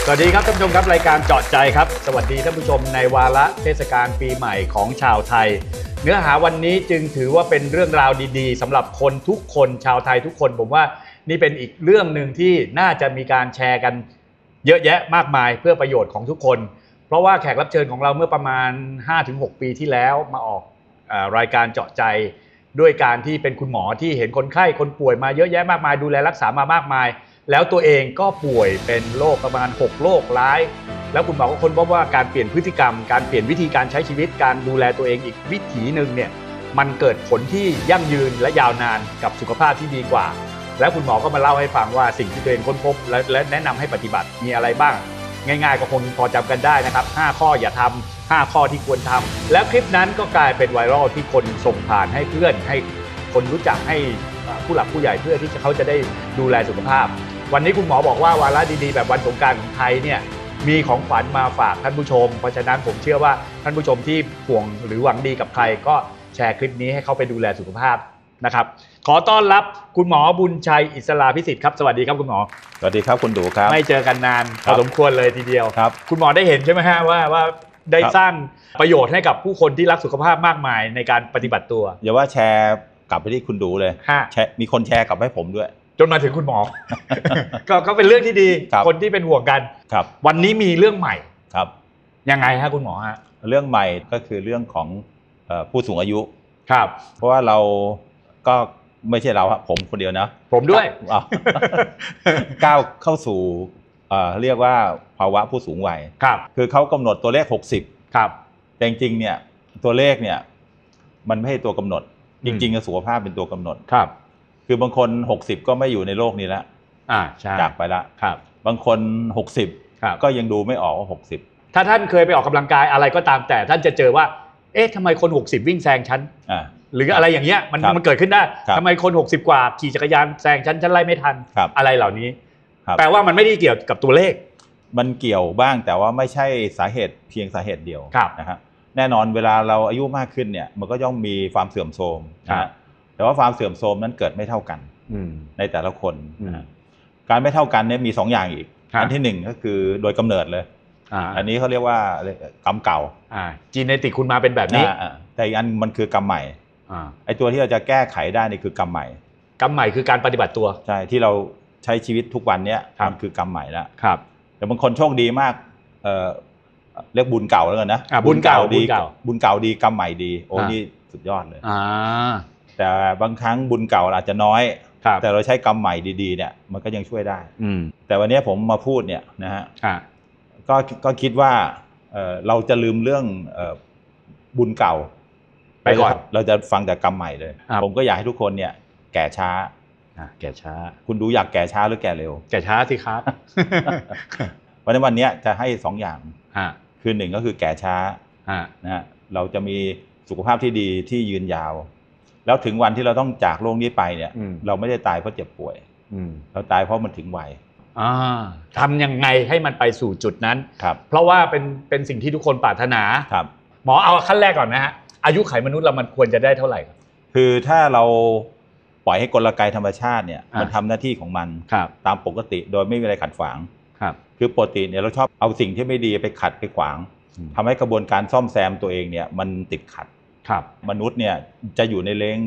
วัสดีครับท่านผู้ชมครับรายการเจาะใจครับสวัสดีท่านผู้ชมในวาระเทศกาลปีใหม่ของชาวไทยเนื้อหาวันนี้จึงถือว่าเป็นเรื่องราวดีๆสำหรับคนทุกคนชาวไทยทุกคนผมว่านี่เป็นอีกเรื่องหนึ่งที่น่าจะมีการแชร์กันเยอะแยะมากมายเพื่อประโยชน์ของทุกคนเพราะว่าแขกรับเชิญของเราเมื่อประมาณ 5-6 ปีที่แล้วมาออกรายการเจาะใจด้วยการที่เป็นคุณหมอที่เห็นคนไข้คนป่วยมาเยอะแยะมากมายดูแลรักษามามากมายแล้วตัวเองก็ป่วยเป็นโรคประมาณ6โรคร้ายแล้วคุณหมอก็ค้นพบว่าการเปลี่ยนพฤติกรรมการเปลี่ยนวิธีการใช้ชีวิตการดูแลตัวเองอีกวิถีหนึ่งเนี่ยมันเกิดผลที่ยั่งยืนและยาวนานกับสุขภาพที่ดีกว่าแล้วคุณหมอก็มาเล่าให้ฟังว่าสิ่งที่ตัวเองค้นพบและแนะนำให้ปฏิบัติมีอะไรบ้างง่ายๆก็คงพอจำกันได้นะครับ5ข้ออย่าทำ5ข้อที่ควรทำแล้วคลิปนั้นก็กลายเป็นไวรัลที่คนส่งผ่านให้เพื่อนให้คนรู้จักให้ผู้หลักผู้ใหญ่เพื่อที่เขาจะได้ดูแลสุขภาพวันนี้คุณหมอบอกว่าวาระดีๆแบบวันสงกรานต์ของไทยเนี่ยมีของขวัญมาฝากท่านผู้ชมเพราะฉะนั้นผมเชื่อว่าท่านผู้ชมที่ห่วงหรือหวังดีกับใครก็แชร์คลิปนี้ให้เขาไปดูแลสุขภาพนะครับขอต้อนรับคุณหมอบุญชัยอิสราพิสิทธิ์ครับสวัสดีครับคุณหมอสวัสดีครับคุณดูครับไม่เจอกันนานพอสมควรเลยทีเดียวครับคุณหมอได้เห็นใช่ไหมฮะว่าได้สร้างประโยชน์ให้กับผู้คนที่รักสุขภาพมากมายในการปฏิบัติตัวอย่าว่าแชร์กลับไปที่คุณดูเลยมีคนแชร์กลับให้ผมด้วยจนมาถึงคุณหมอ ก็เป็นเรื่องที่ดีคนที่เป็นห่วงกันวันนี้มีเรื่องใหม่ครับยังไงฮะคุณหมอฮะเรื่องใหม่ก็คือเรื่องของผู้สูงอายุครับเพราะว่าเราก็ไม่ใช่เราครับผมคนเดียวนะผมด้วยก้าวเข้าสู่เรียกว่าภาวะผู้สูงวัยคือเขากำหนดตัวเลข60 ครับแต่จริงๆเนี่ยตัวเลขเนี่ยมันไม่ใช่ตัวกำหนดจริงๆสุขภาพเป็นตัวกำหนดครับคือบางคน60ก็ไม่อยู่ในโลกนี้แล้วใช่จากไปแล้วครับบางคน60ก็ยังดูไม่ออกว่า60 ถ้าท่านเคยไปออกกำลังกายอะไรก็ตามแต่ท่านจะเจอว่าเอ๊ะทำไมคน60วิ่งแซงฉันหรืออะไรอย่างเงี้ยมันเกิดขึ้นได้ทำไมคน60กว่าขี่จักรยานแซงฉันไล่ไม่ทันอะไรเหล่านี้แปลว่ามันไม่ได้เกี่ยวกับตัวเลขมันเกี่ยวบ้างแต่ว่าไม่ใช่สาเหตุเพียงสาเหตุเดียวนะครับแน่นอนเวลาเราอายุมากขึ้นเนี่ยมันก็ย่อมมีความเสื่อมโทรมนะแต่ว่าความเสื่อมโทรมนั้นเกิดไม่เท่ากันในแต่ละคนการไม่เท่ากันเนี่ยมี2อย่างอีกอันที่1ก็คือโดยกำเนิดเลยอันนี้เขาเรียกว่ากรรมเก่าจีเนติกคุณมาเป็นแบบนี้แต่อีกอันมันคือกรรมใหม่ไอ้ตัวที่เราจะแก้ไขได้นี่คือกรรมใหม่กรรมใหม่คือการปฏิบัติตัวใช่ที่เราใช้ชีวิตทุกวันเนี้ยมันคือกรรมใหม่แล้วแต่บางคนโชคดีมากเรียกบุญเก่าแล้วกันนะบุญเก่าดีบุญเก่าดีกรรมใหม่ดีโอ้นี่สุดยอดเลยแต่บางครั้งบุญเก่าอาจจะน้อยแต่เราใช้กรรมใหม่ดีๆเนี่ยมันก็ยังช่วยได้แต่วันนี้ผมมาพูดเนี่ยนะฮะก็คิดว่าเราจะลืมเรื่องบุญเก่าไปก่อนเราจะฟังแต่กรรมใหม่เลยผมก็อยากให้ทุกคนเนี่ยแก่ช้าคุณดูอยากแก่ช้าหรือแก่เร็วแก่ช้าสิครับวันนี้จะให้2อย่างคือ1ก็คือแก่ช้านะฮะเราจะมีสุขภาพที่ดีที่ยืนยาวแล้วถึงวันที่เราต้องจากโลกนี้ไปเนี่ยเราไม่ได้ตายเพราะเจ็บป่วยเราตายเพราะมันถึงวัยทำยังไงให้มันไปสู่จุดนั้นเพราะว่าเป็นสิ่งที่ทุกคนปรารถนาหมอเอาขั้นแรกก่อนนะฮะอายุไขมนุษย์เรามันควรจะได้เท่าไหร่ครับคือถ้าเราปล่อยให้กลไกธรรมชาติเนี่ยมันทำหน้าที่ของมันตามปกติโดยไม่มีอะไรขัดขวางคือปกติเนี่ยเราชอบเอาสิ่งที่ไม่ดีไปขัดไปขวางทำให้กระบวนการซ่อมแซมตัวเองเนี่ยมันติดขัดมนุษย์เนี่ยจะอยู่ในเลน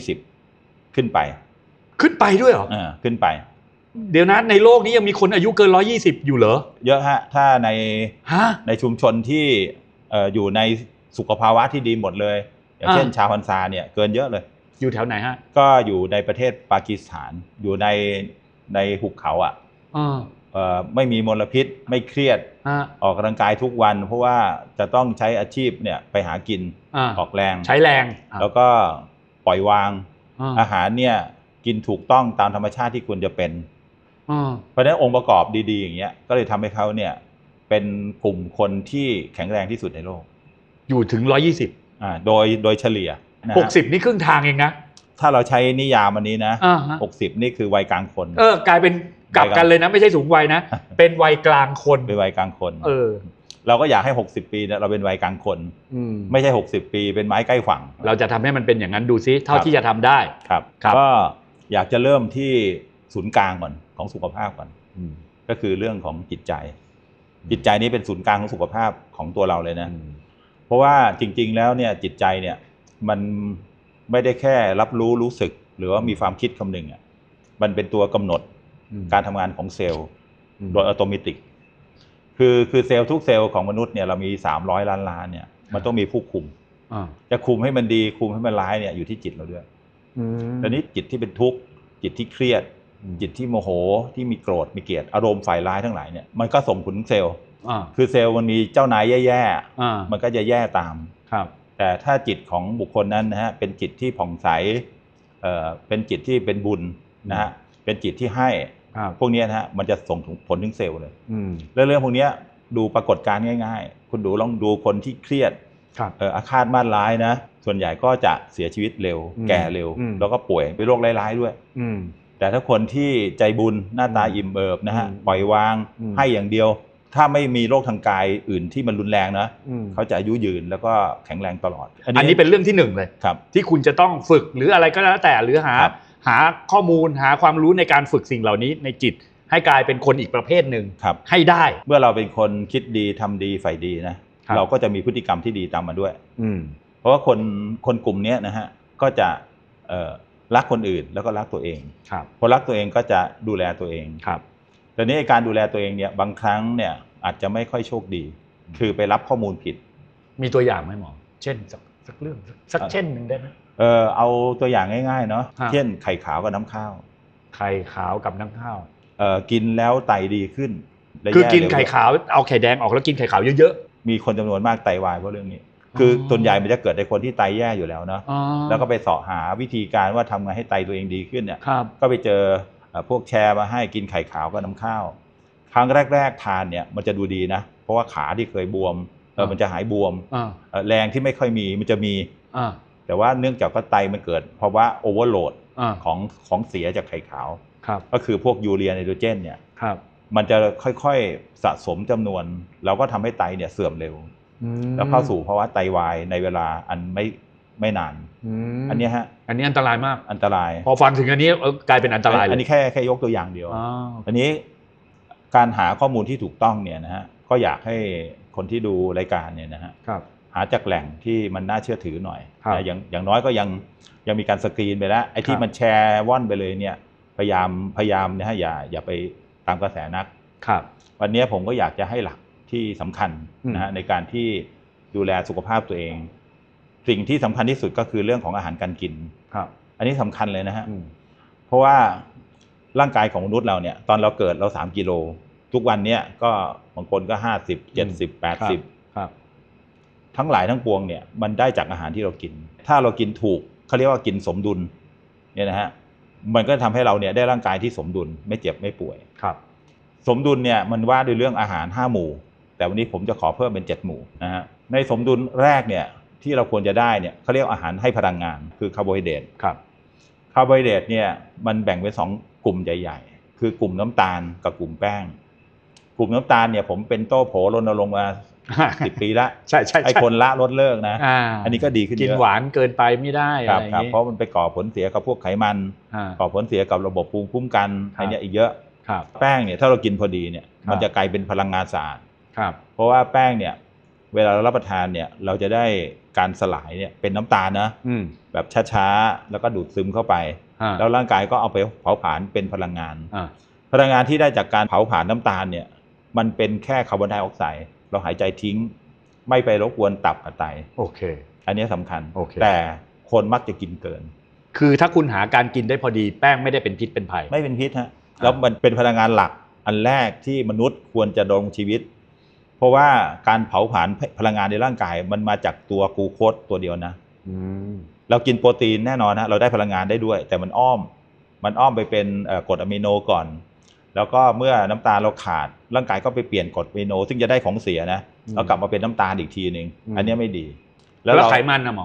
120ขึ้นไปด้วยเหรอขึ้นไปเดี๋ยวนะในโลกนี้ยังมีคนอายุเกิน120อยู่เหรอเยอะฮะถ้าในชุมชนที่อยู่ในสุขภาวะที่ดีหมดเลยอย่างเช่นชาวฮันซาเนี่ยเกินเยอะเลยอยู่แถวไหนฮะก็อยู่ในประเทศปากีสถานอยู่ในหุบเขาไม่มีมลพิษไม่เครียดออกกำลังกายทุกวันเพราะว่าจะต้องใช้อาชีพเนี่ยไปหากินออกแรงใช้แรงแล้วก็ปล่อยวางอาหารเนี่ยกินถูกต้องตามธรรมชาติที่ควรจะเป็นเพราะฉะนั้นองค์ประกอบดีๆอย่างเงี้ยก็เลยทำให้เขาเนี่ยเป็นกลุ่มคนที่แข็งแรงที่สุดในโลกอยู่ถึง120 โดยเฉลี่ย 60นี่ครึ่งทางเองนะถ้าเราใช้นิยามอันนี้นะ60นี่คือวัยกลางคนกลายเป็นกลับกันเลยนะไม่ใช่สูงวัยนะเป็นวัยกลางคนเป็นวัยกลางคนเราก็อยากให้60ปีเนี่ยเราเป็นวัยกลางคนไม่ใช่60ปีเป็นไม้ใกล้ฝั่งเราจะทำให้มันเป็นอย่างนั้นดูซิเท่าที่จะทำได้ครับก็อยากจะเริ่มที่ศูนย์กลางก่อนของสุขภาพก่อนก็คือเรื่องของจิตใจจิตใจนี้เป็นศูนย์กลางของสุขภาพของตัวเราเลยนะเพราะว่าจริงๆแล้วเนี่ยจิตใจเนี่ยมันไม่ได้แค่รับรู้สึกหรือว่ามีความคิดคำนึงอ่ะมันเป็นตัวกำหนดการทำงานของเซลล์โดยอัตโนมัติคือเซลล์ทุกเซลล์ของมนุษย์เนี่ยเรามี300 ล้านเนี่ยมันต้องมีผู้คุมจะคุมให้มันดีคุมให้มันร้ายเนี่ยอยู่ที่จิตเราด้วยตอนนี้จิตที่เป็นทุกข์จิตที่เครียดจิตที่โมโหที่มีโกรธมีเกลียดอารมณ์ฝ่ายร้ายทั้งหลายเนี่ยมันก็ส่งผลถึงเซลล์คือเซลล์มันมีเจ้านายแย่ๆมันก็จะแย่ตามแต่ถ้าจิตของบุคคลนั้นนะฮะเป็นจิตที่ผ่องใสเป็นจิตที่เป็นบุญนะฮะเป็นจิตที่ให้พวกนี้นะฮะมันจะส่งผลถึงเซลล์เลยแล้วเรื่องพวกนี้ดูปรากฏการณ์ง่ายๆคุณลองดูคนที่เครียดอาฆาตมาดร้ายนะส่วนใหญ่ก็จะเสียชีวิตเร็วแก่เร็วแล้วก็ป่วยเป็นโรคร้ายๆด้วยแต่ถ้าคนที่ใจบุญหน้าตาอิ่มเอิบนะฮะปล่อยวางให้อย่างเดียวถ้าไม่มีโรคทางกายอื่นที่มันรุนแรงนะเขาจะอายุยืนแล้วก็แข็งแรงตลอดอันนี้เป็นเรื่องที่1เลยที่คุณจะต้องฝึกหรืออะไรก็แล้วแต่หรือหาข้อมูลหาความรู้ในการฝึกสิ่งเหล่านี้ในจิตให้กลายเป็นคนอีกประเภทหนึ่งให้ได้เมื่อเราเป็นคนคิดดีทำดีใฝ่ดีนะเราก็จะมีพฤติกรรมที่ดีตามมาด้วยเพราะว่าคนกลุ่มนี้นะฮะก็จะรักคนอื่นแล้วก็รักตัวเองพอรักตัวเองก็จะดูแลตัวเองแต่นี้การดูแลตัวเองเนี่ยบางครั้งเนี่ยอาจจะไม่ค่อยโชคดีคือไปรับข้อมูลผิดมีตัวอย่างไหมหมอเช่นสักเรื่องสักเช่นหนึ่งได้ไหมเอาตัวอย่างง่ายๆเนาะเช่นไข่ขาวกับน้ำข้าวไข่ขาวกับน้ำข้าวกินแล้วไตดีขึ้นคือกินไข่ขาวเอาไข่แดงออกแล้วกินไข่ขาวเยอะๆมีคนจำนวนมากไตวายเพราะเรื่องนี้คือส่วนใหญ่มันจะเกิดในคนที่ไตแย่อยู่แล้วเนาะแล้วก็ไปเสาะหาวิธีการว่าทำไงให้ไตตัวเองดีขึ้นเนี่ยก็ไปเจอพวกแชร์มาให้กินไข่ขาวกับน้ำข้าวครั้งแรกๆทานเนี่ยมันจะดูดีนะเพราะว่าขาที่เคยบวมมันจะหายบวมแรงที่ไม่ค่อยมีมันจะมีแต่ว่าเนื่องจากว่าไตมันเกิดเพราะว่าโอเวอร์โหลดของเสียจากไข่ขาวก็คือพวกยูเรียไนโตรเจนเนี่ยมันจะค่อยๆสะสมจำนวนแล้วก็ทำให้ไตเนี่ยเสื่อมเร็วแล้วเข้าสู่ภาวะไตวายในเวลาอันไม่นานอันนี้ฮะอันนี้อันตรายมากอันตรายพอฟังถึงอันนี้กลายเป็นอันตรายอันนี้แค่ยกตัวอย่างเดียวอันนี้การหาข้อมูลที่ถูกต้องเนี่ยนะฮะก็อยากให้คนที่ดูรายการเนี่ยนะฮะหาจากแหล่งที่มันน่าเชื่อถือหน่อยอย่างน้อยก็ยังมีการสกรีนไปแล้วไอ้ที่มันแชร์ว่อนไปเลยเนี่ยพยายามนะฮะอย่าไปตามกระแสนักวันนี้ผมก็อยากจะให้หลักที่สำคัญนะฮะในการที่ดูแลสุขภาพตัวเองสิ่งที่สำคัญที่สุดก็คือเรื่องของอาหารการกินอันนี้สำคัญเลยนะฮะเพราะว่าร่างกายของมนุษย์เราเนี่ยตอนเราเกิดเรา3 กิโลทุกวันเนี้ยก็บางคนก็50 70 80ทั้งหลายทั้งปวงเนี่ยมันได้จากอาหารที่เรากินถ้าเรากินถูกเขาเรียกว่ากินสมดุลเนี่ยนะฮะมันก็ทำให้เราเนี่ยได้ร่างกายที่สมดุลไม่เจ็บไม่ป่วยสมดุลเนี่ยมันว่าด้วยเรื่องอาหาร5 หมู่แต่วันนี้ผมจะขอเพิ่มเป็น7 หมู่นะฮะในสมดุลแรกเนี่ยที่เราควรจะได้เนี่ยเขาเรียกอาหารให้พลังงานคือคาร์โบไฮเดรตคาร์โบไฮเดรตเนี่ยมันแบ่งเป็น2 กลุ่มใหญ่ๆคือกลุ่มน้ำตาลกับกลุ่มแป้งกลุ่มน้ำตาลเนี่ยผมเป็นโต้โผรณรงค์มา10 ปีละใช่ให้คนละลดเลิกนะอันนี้ก็ดีขึ้นเยอะกินหวานเกินไปไม่ได้อะไรอย่างนี้เพราะมันไปก่อผลเสียกับพวกไขมันก่อผลเสียกับระบบภูมิคุ้มกันอะไรเนี่ยอีกเยอะแป้งเนี่ยถ้าเรากินพอดีเนี่ยมันจะกลายเป็นพลังงานสะอาดเพราะว่าแป้งเนี่ยเวลาเรารับประทานเนี่ยเราจะได้การสลายเนี่ยเป็นน้ำตาลนะแบบช้าๆแล้วก็ดูดซึมเข้าไปแล้วร่างกายก็เอาไปเผาผลาญเป็นพลังงานที่ได้จากการเผาผลาญน้ำตาลเนี่ยมันเป็นแค่คาร์บอนไดออกไซด์เราหายใจทิ้งไม่ไปรบกวนตับกับไตโอเคอันนี้สำคัญแต่คนมักจะกินเกินคือถ้าคุณหาการกินได้พอดีแป้งไม่ได้เป็นพิษเป็นภัยไม่เป็นพิษฮะแล้วมันเป็นพลังงานหลักอันแรกที่มนุษย์ควรจะดำรงชีวิตเพราะว่าการเผาผลาญพลังงานในร่างกายมันมาจากตัวกลูโคสตัวเดียวนะเรากินโปรตีนแน่นอนนะเราได้พลังงานได้ด้วยแต่มันอ้อมไปเป็นกรดอะมิโนก่อนแล้วก็เมื่อน้ำตาลเราขาดร่างกายก็ไปเปลี่ยนกรดอะมิโนซึ่งจะได้ของเสียนะเรากลับมาเป็นน้ำตาลอีกทีนึงอันนี้ไม่ดีแล้วไขมันนะหมอ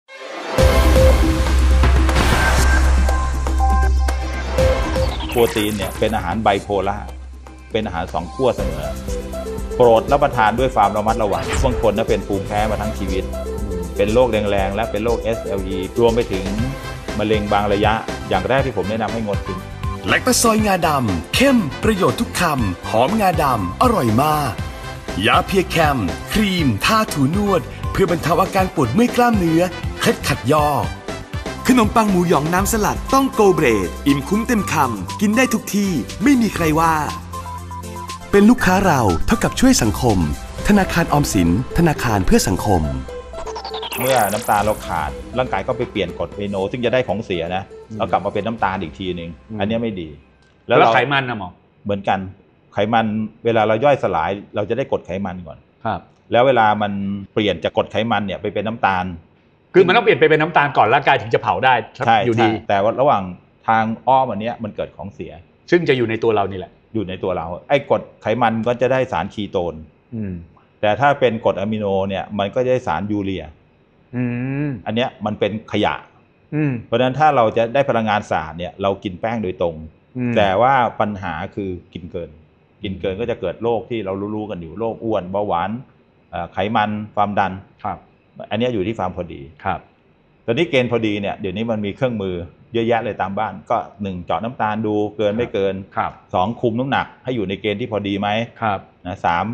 โปรตีนเนี่ยเป็นอาหารไบโพล่าเป็นอาหาร2 ขั้วเสมอโปรดรับประทานด้วยความระมัดระวังบางคนเป็นภูมิแพ้มาทั้งชีวิตเป็นโรคแรงๆและเป็นโรค SLE รวมไปถึงมะเร็งบางระยะอย่างแรกที่ผมแนะนำให้งดกินแลคตาซอยงาดำเข้มประโยชน์ทุกคำหอมงาดำอร่อยมากยาเพียแคมครีมทาถูนวดเพื่อบรรเทาอาการปวดเมื่อยกล้ามเนื้อเคล็ดขัดยอกขนมปังหมูหยองน้ำสลัดต้องโกเบรดอิ่มคุ้มเต็มคำกินได้ทุกที่ไม่มีใครว่าเป็นลูกค้าเราเท่ากับช่วยสังคมธนาคารออมสินธนาคารเพื่อสังคมเมื่อน้ำตาลเราขาดร่างกายก็ไปเปลี่ยนกรดอะมิโนซึ่งจะได้ของเสียนะเรากลับมาเป็นน้ำตาลอีกทีนึงอันนี้ไม่ดีแล้วไขมันนะหมอเหมือนกันไขมันเวลาเราย่อยสลายเราจะได้กรดไขมันก่อนครับแล้วเวลามันเปลี่ยนจากกรดไขมันเนี่ยไปเป็นน้ำตาลคือมันต้องเปลี่ยนไปเป็นน้ำตาลก่อนร่างกายถึงจะเผาได้อยู่ดีแต่ว่าระหว่างทางอ้อมอันนี้มันเกิดของเสียซึ่งจะอยู่ในตัวเรานี่แหละอยู่ในตัวเราไอ้กรดไขมันก็จะได้สารคีโตนแต่ถ้าเป็นกรดอะมิโนเนี่ยมันก็จะได้สารยูเรียอันเนี้ยมันเป็นขยะเพราะฉะนั้นถ้าเราจะได้พลังงานสะอาดเนี่ยเรากินแป้งโดยตรงแต่ว่าปัญหาคือกินเกินก็จะเกิดโรคที่เรารู้กันอยู่โรคอ้วนเบาหวานไขมันความดันครับอันนี้อยู่ที่ความพอดีครับตอนนี้เกณฑ์พอดีเนี่ยเดี๋ยวนี้มันมีเครื่องมือเยอะแยะเลยตามบ้านก็1เจาะน้ำตาลดูเกินไม่เกิน2คุมน้ำหนักให้อยู่ในเกณฑ์ที่พอดีไหมนะ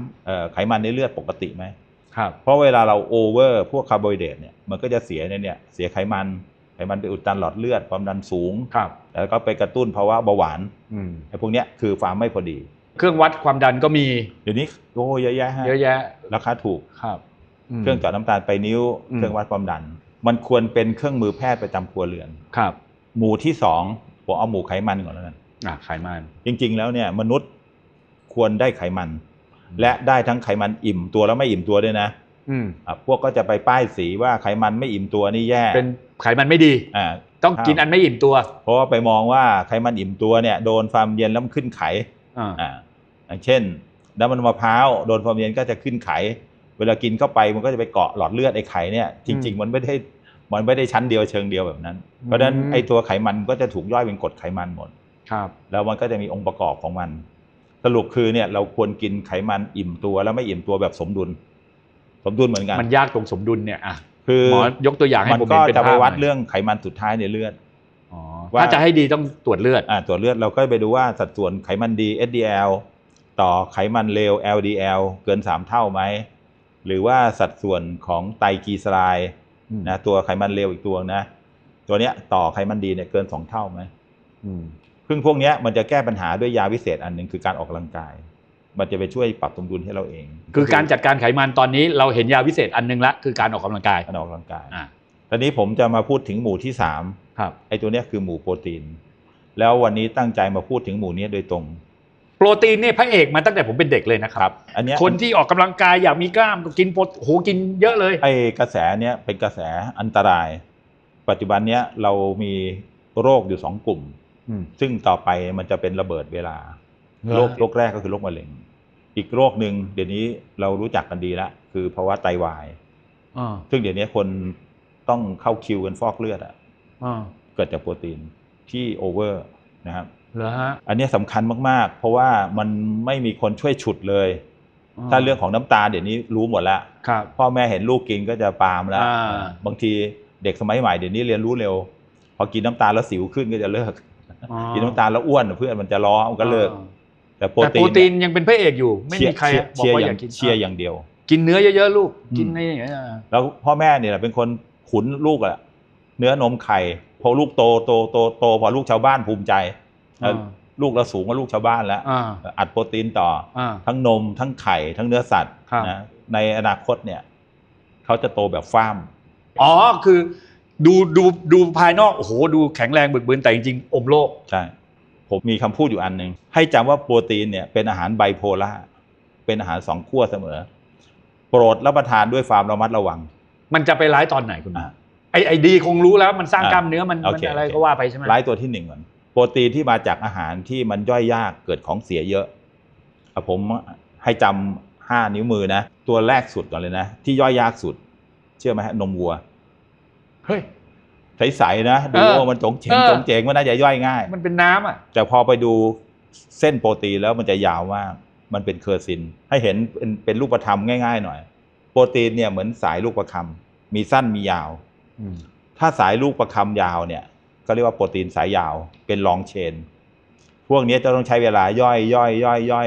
3ไขมันในเลือดปกติไหมเพราะเวลาเราโอเวอร์พวกคาร์โบไฮเดรตเนี่ยมันก็จะเสียเนี่ยเสียไขมันไปอุดตันหลอดเลือดความดันสูงแล้วก็ไปกระตุ้นภาวะเบาหวานไอ้พวกเนี้ยคือความไม่พอดีเครื่องวัดความดันก็มีเดี๋ยวนี้โอ้เยอะแยะราคาถูกเครื่องเจาะน้ำตาลไปนิ้วเครื่องวัดความดันมันควรเป็นเครื่องมือแพทย์ประจำครัวเรือนหมู่ที่2ผมเอาหมู่ไขมันก่อนแล้วกันไขมันจริงๆแล้วเนี่ยมนุษย์ควรได้ไขมันและได้ทั้งไขมันอิ่มตัวแล้วไม่อิ่มตัวด้วยนะพวกก็จะไปป้ายสีว่าไขมันไม่อิ่มตัวนี่แย่เป็นไขมันไม่ดีต้องกินอันไม่อิ่มตัวเพราะว่าไปมองว่าไขมันอิ่มตัวเนี่ยโดนความเย็นแล้วมันขึ้นไขอย่างเช่นน้ำมันมะพร้าวโดนความเย็นก็จะขึ้นไขเวลากินเข้าไปมันก็จะไปเกาะหลอดเลือดไอ้ไข่เนี่ยจริงๆมันไม่ได้ชั้นเดียวเชิงเดียวแบบนั้นเพราะฉะนั้นไอ้ตัวไขมันก็จะถูกย่อยเป็นกรดไขมันหมดแล้วมันก็จะมีองค์ประกอบของมันสรุปคือเนี่ยเราควรกินไขมันอิ่มตัวแล้วไม่อิ่มตัวแบบสมดุลเหมือนกันมันยากตรงสมดุลเนี่ยคือหมอยกตัวอย่างให้ผมเห็นเป็นภาพมันก็จะไปวัดเรื่องไขมันสุดท้ายในเลือดถ้าจะให้ดีต้องตรวจเลือดตรวจเลือดเราก็ไปดูว่าสัดส่วนไขมันดี HDL ต่อไขมันเลว LDL เกิน3เท่าไหมหรือว่าสัดส่วนของไตรกลีเซอไรด์นะตัวไขมันเลวอีกตัวนะตัวเนี้ยต่อไขมันดีเนี่ยเกิน2เท่าไหมซึ่งพวกนี้มันจะแก้ปัญหาด้วยยาวิเศษอันหนึ่งคือการออกกำลังกายมันจะไปช่วยปรับสมดุลให้เราเองคือการจัดการไขมันตอนนี้เราเห็นยาวิเศษอันนึงละคือการออกกำลังกายตอนนี้ผมจะมาพูดถึงหมู่ที่3 ครับไอ้ตัวเนี้ยคือหมู่โปรตีนแล้ววันนี้ตั้งใจมาพูดถึงหมู่นี้โดยตรงโปรตีนนี่พระเอกมาตั้งแต่ผมเป็นเด็กเลยนะครับอันนี้คนที่ออกกำลังกายอยากมีกล้ามก็กินกินเยอะเลยไอ้กระแสเนี้ยเป็นกระแสอันตรายปัจจุบันเนี้ยเรามีโรคอยู่2กลุ่มซึ่งต่อไปมันจะเป็นระเบิดเวลาโรคแรกก็คือโรคมะเร็งอีกโรคหนึ่งเดี๋ยวนี้เรารู้จักกันดีแล้วคือภาวะไตวายซึ่งเดี๋ยวนี้คนต้องเข้าคิวกันฟอกเลือดเกิดจากโปรตีนที่โอเวอร์นะครับอันนี้สำคัญมากๆเพราะว่ามันไม่มีคนช่วยฉุดเลยถ้าเรื่องของน้ำตาลเดี๋ยวนี้รู้หมดแล้วพ่อแม่เห็นลูกกินก็จะปามแล้วบางทีเด็กสมัยใหม่เดี๋ยวนี้เรียนรู้เร็วพอกินน้ำตาลแล้วสิวขึ้นก็จะเลิกกินน้ำตาลแล้วอ้วนเพื่อนมันจะล้อมันก็เลิกแต่โปรตีนยังเป็นพระเอกอยู่ไม่มีใครบอกว่าอยากกินเชียร์อย่างเดียวกินเนื้อเยอะๆลูกกินนี่แล้วพ่อแม่เนี่ยเป็นคนขุนลูกอะเนื้อนมไข่พอลูกโตพอลูกชาวบ้านภูมิใจลูกเราสูงกว่าลูกชาวบ้านแล้วอัดโปรตีนต่อทั้งนมทั้งไข่ทั้งเนื้อสัตว์นะในอนาคตเนี่ยเขาจะโตแบบฟาร์มคือดูภายนอกโอ้โหดูแข็งแรงบึกบึนแต่จริงๆอมโลกใช่ผมมีคำพูดอยู่อันหนึ่งให้จำว่าโปรตีนเนี่ยเป็นอาหารไบโพล่าเป็นอาหาร2ขั้วเสมอโปรดรับประทานด้วยความระมัดระวังมันจะไปร้ายตอนไหนคุณไอ้ดีคงรู้แล้วมันสร้างกล้ามเนื้อมันอะไรก็ว่าไปใช่ไหมร้ายตัวที่1ก่อนโปรตีนที่มาจากอาหารที่มันย่อยยากเกิดของเสียเยอะผมให้จำ5 นิ้วมือนะตัวแรกสุดก่อนเลยนะที่ย่อยยากสุดเชื่อไหมฮะนมวัวเฮ้ยใสๆนะดูว่ามันจงเจงมันน่าจะย่อยง่ายมันเป็นน้ำแต่พอไปดูเส้นโปรตีนแล้วมันจะยาวมากมันเป็นเคอร์ซินให้เห็นเป็นรูปธรรมง่ายๆหน่อยโปรตีนเนี่ยเหมือนสายลูกประคำมีสั้นมียาวถ้าสายลูกประคำยาวเนี่ยก็เรียกว่าโปรตีนสายยาวเป็นลองเชนพวกนี้จะต้องใช้เวลาย่อย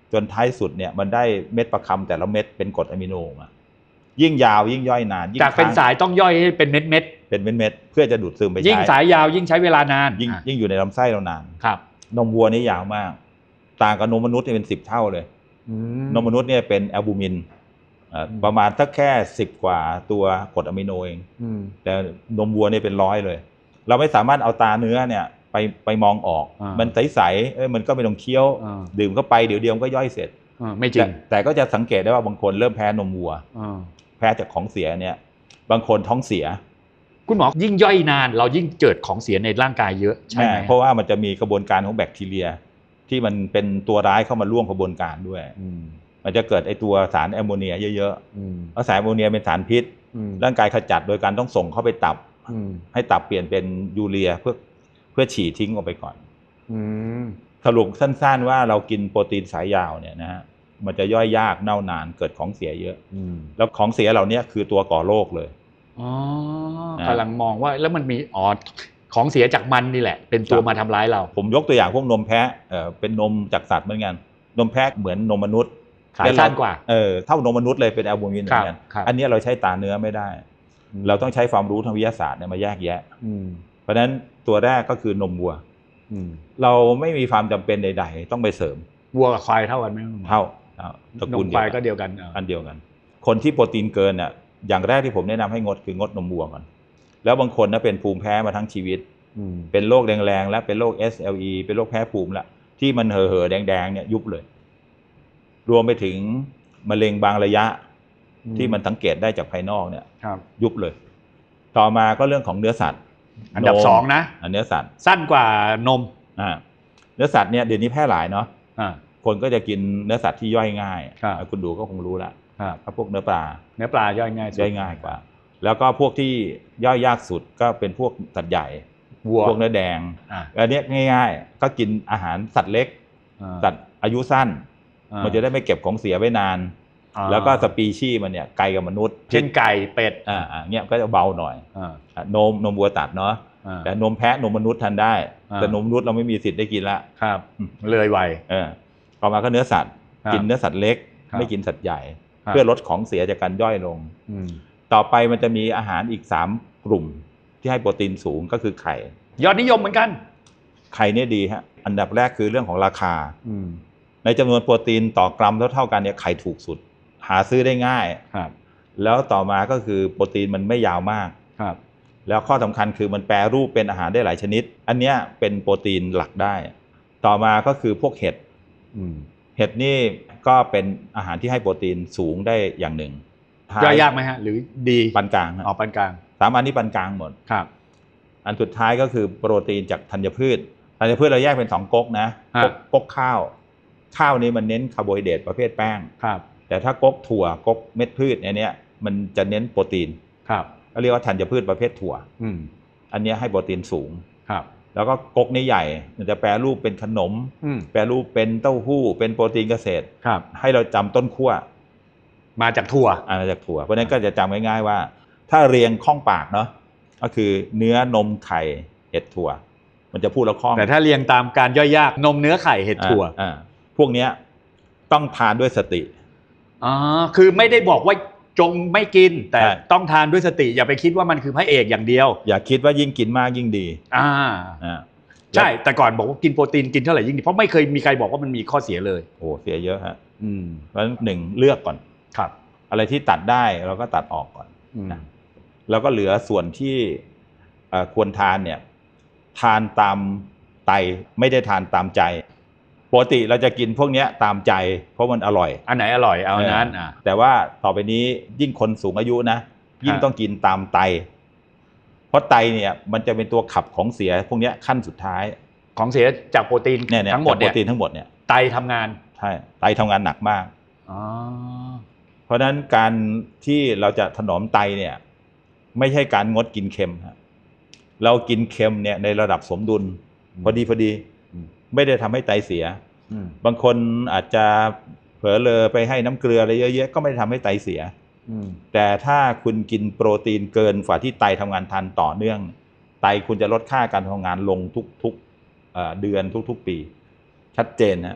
จนท้ายสุดเนี่ยมันได้เม็ดประคำแต่ละเม็ดเป็นกรดอะมิโนมายิ่งยาวยิ่งย่อยนานจากเป็นสายต้องย่อยให้เป็นเม็ดเป็นเม็ดเพื่อจะดูดซึมไปใช้ยิ่งสายยาวยิ่งใช้เวลานานยิ่งอยู่ในลำไส้เรานานครับนมวัวนี่ยาวมากต่างกับนมมนุษย์เป็น10 เท่าเลยนมมนุษย์เนี่ยเป็นแอลบูมินประมาณสักแค่10 กว่าตัวกรดอะมิโนเองแต่นมวัวเนี่ยเป็น100เลยเราไม่สามารถเอาตาเนื้อเนี่ยไปมองออกมันใสๆมันก็ไม่ต้องเคี้ยวดื่มเข้าไปเดี๋ยวเดียวก็ย่อยเสร็จไม่จริงแต่ก็จะสังเกตได้ว่าบางคนเริ่มแพ้นมวัวแพ้จากของเสียเนี่ยบางคนท้องเสียคุณหมอยิ่งย่อยนานเรายิ่งเกิดของเสียในร่างกายเยอะใช่ไหมเพราะว่ามันจะมีกระบวนการของแบคทีเรียที่มันเป็นตัวร้ายเข้ามาร่วมกระบวนการด้วยมันจะเกิดไอตัวสารแอมโมเนียเยอะๆเพราะสารแอมโมเนียเป็นสารพิษร่างกายขจัดโดยการต้องส่งเข้าไปตับให้ตับเปลี่ยนเป็นยูเรียเพื่อฉี่ทิ้งออกไปก่อนสรุปสั้นๆว่าเรากินโปรตีนสายยาวเนี่ยนะฮะมันจะย่อยยากเน่านานเกิดของเสียเยอะแล้วของเสียเหล่านี้คือตัวก่อโรคเลยกำลังมองว่าแล้วมันมีของเสียจากมันนี่แหละเป็นตัวมาทำร้ายเราผมยกตัวอย่างพวกนมแพะเป็นนมจากสัตว์เหมือนกันนมแพะเหมือนนมมนุษย์ขายสั้นกว่าเท่านมมนุษย์เลยเป็นแอลบูมินเหมือนกันอันนี้เราใช้ตาเนื้อไม่ได้เราต้องใช้ความรู้ทางวิทยาศาสตร์เนี่ยมาแยกแยะเพราะฉะนั้นตัวแรกก็คือนมวัวเราไม่มีความจำเป็นใดๆต้องไปเสริมวัวกับควายเท่ากันไหมเท่าตระกูลควายก็เดียวกันอันเดียวกันคนที่โปรตีนเกินเนี่ยอย่างแรกที่ผมแนะนำให้งดคืองดนมวัวก่อนแล้วบางคนนะเป็นภูมิแพ้มาทั้งชีวิตเป็นโรคแดงๆและเป็นโรค SLE เป็นโรคแพ้ภูมิละที่มันเห่อๆแดงๆเนี่ยยุบเลยรวมไปถึงมะเร็งบางระยะที่มันสังเกตได้จากภายนอกเนี่ยยุบเลยต่อมาก็เรื่องของเนื้อสัตว์อันดับ2นะเนื้อสัตว์สั้นกว่านมเนื้อสัตว์เนี่ยเดี๋ยวนี้แพร่หลายเนาะคนก็จะกินเนื้อสัตว์ที่ย่อยง่ายคุณดูก็คงรู้ละพวกเนื้อปลาย่อยง่ายกว่าแล้วก็พวกที่ย่อยยากสุดก็เป็นพวกสัตว์ใหญ่พวกเนื้อแดงอันนี้ง่ายๆก็กินอาหารสัตว์เล็กสัตว์อายุสั้นมันจะได้ไม่เก็บของเสียไว้นานแล้วก็สปีชีส์มันเนี่ยไกลกับมนุษย์เช่นไก่เป็ดเงี้ยก็จะเบาหน่อยนมวัวตัดเนาะแต่นมแพะนมมนุษย์ทานได้แต่นมมนุษย์เราไม่มีสิทธิ์ได้กินละครับเลยไวต่อมาก็เนื้อสัตว์กินเนื้อสัตว์เล็กไม่กินสัตว์ใหญ่เพื่อลดของเสียจากการย่อยลงต่อไปมันจะมีอาหารอีก3 กลุ่มที่ให้โปรตีนสูงก็คือไข่ยอดนิยมเหมือนกันไข่เนี่ยดีฮะอันดับแรกคือเรื่องของราคาในจำนวนโปรตีนต่อกรัมเท่ากันเนี่ยไข่ถูกสุดหาซื้อได้ง่ายแล้วต่อมาก็คือโปรตีนมันไม่ยาวมากแล้วข้อสำคัญคือมันแปรรูปเป็นอาหารได้หลายชนิดอันเนี้ยเป็นโปรตีนหลักได้ต่อมาก็คือพวกเห็ดนี่ก็เป็นอาหารที่ให้โปรตีนสูงได้อย่างหนึ่งย่อยยากไหมฮะหรือดีปานกลางปานกลาง 3 อันนี้ปานกลางหมดอันสุดท้ายก็คือโปรตีนจากธัญพืชเราแยกเป็น2 ก๊กนะก๊กข้าวนี้มันเน้นคาร์โบไฮเดรตประเภทแป้งแต่ถ้าก๊กถั่วก๊กเม็ดพืชอันเนี้ยมันจะเน้นโปรตีนก็เรียกว่าธัญพืชประเภทถั่วอันนี้ให้โปรตีนสูงแล้วก็ก๊กนี้ใหญ่มันจะแปรรูปเป็นขนมแปรรูปเป็นเต้าหู้เป็นโปรตีนเกษตรให้เราจำต้นขั้วมาจากถั่วเพราะนั้นก็จะจำง่ายๆว่าถ้าเรียงคล่องปากเนาะก็คือเนื้อนมไข่เห็ดถั่วมันจะพูดแล้วคล่องแต่ถ้าเรียงตามการย่อยยากนมเนื้อไข่เห็ดถั่วพวกนี้ต้องทานด้วยสติคือไม่ได้บอกว่าจงไม่กินแต่ต้องทานด้วยสติอย่าไปคิดว่ามันคือพระเอกอย่างเดียวอย่าคิดว่ายิ่งกินมากยิ่งดีใช่แต่ก่อนบอกว่ากินโปรตีนกินเท่าไหร่ยิ่งดีเพราะไม่เคยมีใครบอกว่ามันมีข้อเสียเลยโอ้เสียเยอะฮะเพราะฉะนั้น1เลือกก่อนครับอะไรที่ตัดได้เราก็ตัดออกก่อนนะแล้วก็เหลือส่วนที่ควรทานเนี่ยทานตามไตไม่ได้ทานตามใจปกติเราจะกินพวกนี้ตามใจเพราะมันอร่อยอันไหนอร่อยเอาอันนั้นแต่ว่าต่อไปนี้ยิ่งคนสูงอายุนะยิ่งต้องกินตามไตเพราะไตเนี่ยมันจะเป็นตัวขับของเสียพวกนี้ขั้นสุดท้ายของเสียจากโปรตีนทั้งหมดเนี่ยโปรตีนทั้งหมดเนี่ยไตทำงานใช่ไตทำงานหนักมากเพราะฉะนั้นการที่เราจะถนอมไตเนี่ยไม่ใช่การงดกินเค็มเรากินเค็มเนี่ยในระดับสมดุลพอดีไม่ได้ทำให้ไตเสียบางคนอาจจะเผลอเลอไปให้น้ำเกลืออะไรเยอะๆก็ไม่ได้ทำให้ไตเสียแต่ถ้าคุณกินโปรตีนเกินฝ่าที่ไตทำงานทันต่อเนื่องไตคุณจะลดค่าการทำงานลงทุกๆเดือนทุกๆปีชัดเจนนะ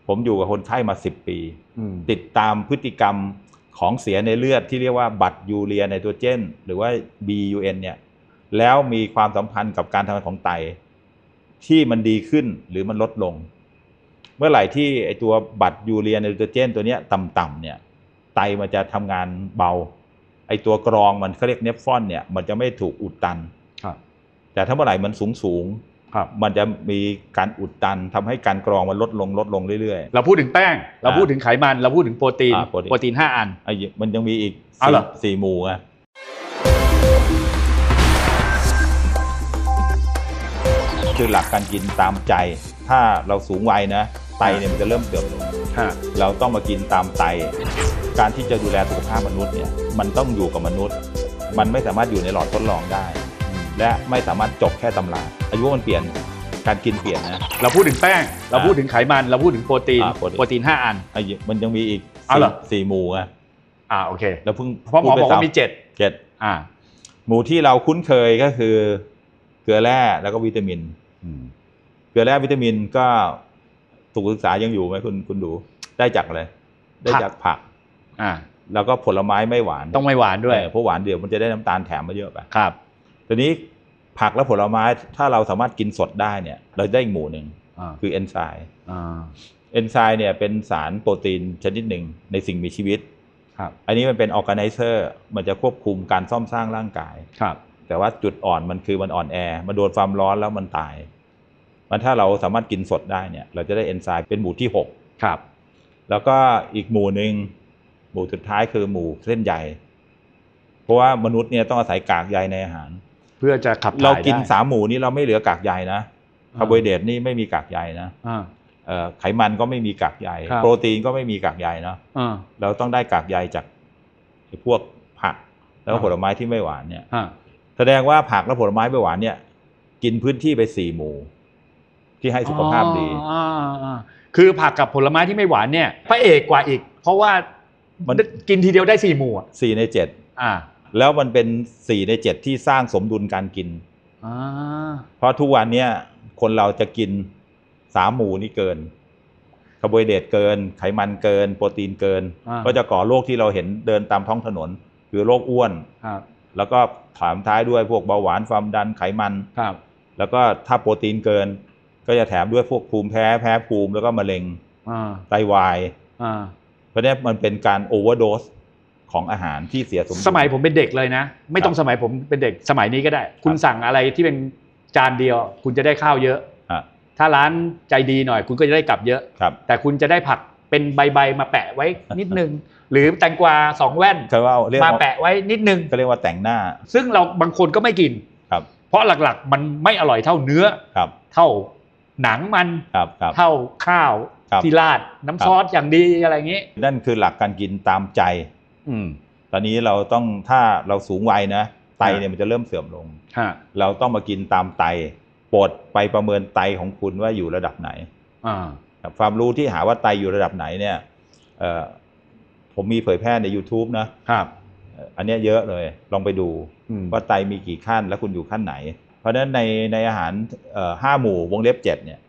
ผมอยู่กับคนไข้มา10 ปีติดตามพฤติกรรมของเสียในเลือดที่เรียกว่าบัตรยูเรียไนโตรเจนหรือว่า BUN เนี่ยแล้วมีความสัมพันธ์กับการทำงานของไตที่มันดีขึ้นหรือมันลดลงเมื่อไหร่ที่ไอตัวบัตรยูเรียไนโตรเจนตัวเนี้ยต่ำๆเนี่ยไตมันจะทำงานเบาไอตัวกรองมันเขาเรียกเนฟรอนเนี่ยมันจะไม่ถูกอุดตันแต่ถ้าเมื่อไหร่มันสูงมันจะมีการอุดตันทำให้การกรองมันลดลงเรื่อยๆเราพูดถึงแป้งเราพูดถึงไขมันเราพูดถึงโปรตีน5 อันมันยังมีอีก4 หมู่ไงคือหลักการกินตามใจถ้าเราสูงวัยนะไตเนี่ยมันจะเริ่มเสื่อมลงเราต้องมากินตามไตการที่จะดูแลสุขภาพมนุษย์เนี่ยมันต้องอยู่กับมนุษย์มันไม่สามารถอยู่ในหลอดทดลองได้และไม่สามารถจบแค่ตำราอายุมันเปลี่ยนการกินเปลี่ยนนะเราพูดถึงแป้งเราพูดถึงไขมันเราพูดถึงโปรตีน5 อันมันยังมีอีก4 หมู่ไงโอเคแล้วเพิ่งเพราะหมอบอกว่ามี7 หมู่ที่เราคุ้นเคยก็คือเกลือแร่แล้วก็วิตามินเกลือแร่วิตามินก็ถูกศึกษายังอยู่ไหมคุณดูได้จากอะไรได้จากผักแล้วก็ผลไม้ไม่หวานต้องไม่หวานด้วยเพราะหวานเดี๋ยวมันจะได้น้ำตาลแถมมาเยอะไปครับทีนี้ผักและผลไม้ถ้าเราสามารถกินสดได้เนี่ยเราได้อีกหมู่หนึ่งคือเอนไซม์เอนไซม์เนี่ยเป็นสารโปรตีนชนิดหนึ่งในสิ่งมีชีวิตอันนี้มันเป็นออร์แกไนเซอร์มันจะควบคุมการซ่อมสร้างร่างกายแต่ว่าจุดอ่อนมันคือมันอ่อนแอมันโดนความร้อนแล้วมันตายมันถ้าเราสามารถกินสดได้เนี่ยเราจะได้เอนไซม์เป็นหมู่ที่6 ครับแล้วก็อีกหมู่หนึ่งหมู่สุดท้ายคือหมู่เส้นใยเพราะว่ามนุษย์เนี่ยต้องอาศัยกากใยในอาหารเพื่อจะขับถ่ายเรากิน3 หมู่นี้เราไม่เหลือกากใยนะคาร์โบไฮเดรตนี่ไม่มีกากใยนะไขมันก็ไม่มีกากใยโปรตีนก็ไม่มีกากใยนะเราต้องได้กากใยจากพวกผักแล้วก็ผลไม้ที่ไม่หวานเนี่ยแสดงว่าผักและผลไม้ไม่หวานเนี่ยกินพื้นที่ไป4 หมู่ที่ให้สุขภาพดีคือผักกับผลไม้ที่ไม่หวานเนี่ยพระเอกกว่าอีกเพราะว่ามันกินทีเดียวได้4 หมู่ 4 ใน 7แล้วมันเป็น4 ใน 7ที่สร้างสมดุลการกินเพราะทุกวันนี้คนเราจะกิน3 หมู่นี้เกินคาร์โบไฮเดรตเกินไขมันเกินโปรตีนเกินก็จะก่อโรคที่เราเห็นเดินตามท้องถนนคือโรคอ้วนแล้วก็ถามท้ายด้วยพวกเบาหวานความดันไขมันแล้วก็ถ้าโปรตีนเกินก็จะแถมด้วยพวกภูมิแพ้ภูมิแล้วก็มะเร็งไตวายเพราะนี้มันเป็นการโอเวอร์โดสของอาหารที่เสียสมดุลสมัยผมเป็นเด็กเลยนะไม่ต้องสมัยผมเป็นเด็กสมัยนี้ก็ได้คุณสั่งอะไรที่เป็นจานเดียวคุณจะได้ข้าวเยอะถ้าร้านใจดีหน่อยคุณก็จะได้กลับเยอะแต่คุณจะได้ผักเป็นใบๆมาแปะไว้นิดนึงหรือแตงกวา2 แว่นมาแปะไว้นิดนึงก็เรียกว่าแต่งหน้าซึ่งเราบางคนก็ไม่กินเพราะหลักๆมันไม่อร่อยเท่าเนื้อเท่าหนังมันเท่าข้าวที่ราดน้ำซอสอย่างดีอะไรอย่างนี้นั่นคือหลักการกินตามใจตอนนี้เราต้องถ้าเราสูงวัยนะไตเนี่ยมันจะเริ่มเสื่อมลงเราต้องมากินตามไตโปรดไปประเมินไตของคุณว่าอยู่ระดับไหนความรู้ที่หาว่าไตอยู่ระดับไหนเนี่ยผมมีเผยแพร่ใน YouTube นะครับอันนี้เยอะเลยลองไปดูว่าไตมีกี่ขั้นแล้วคุณอยู่ขั้นไหนเพราะฉะนั้นในอาหาร5 หมู่วงเล็บ7เนี่ย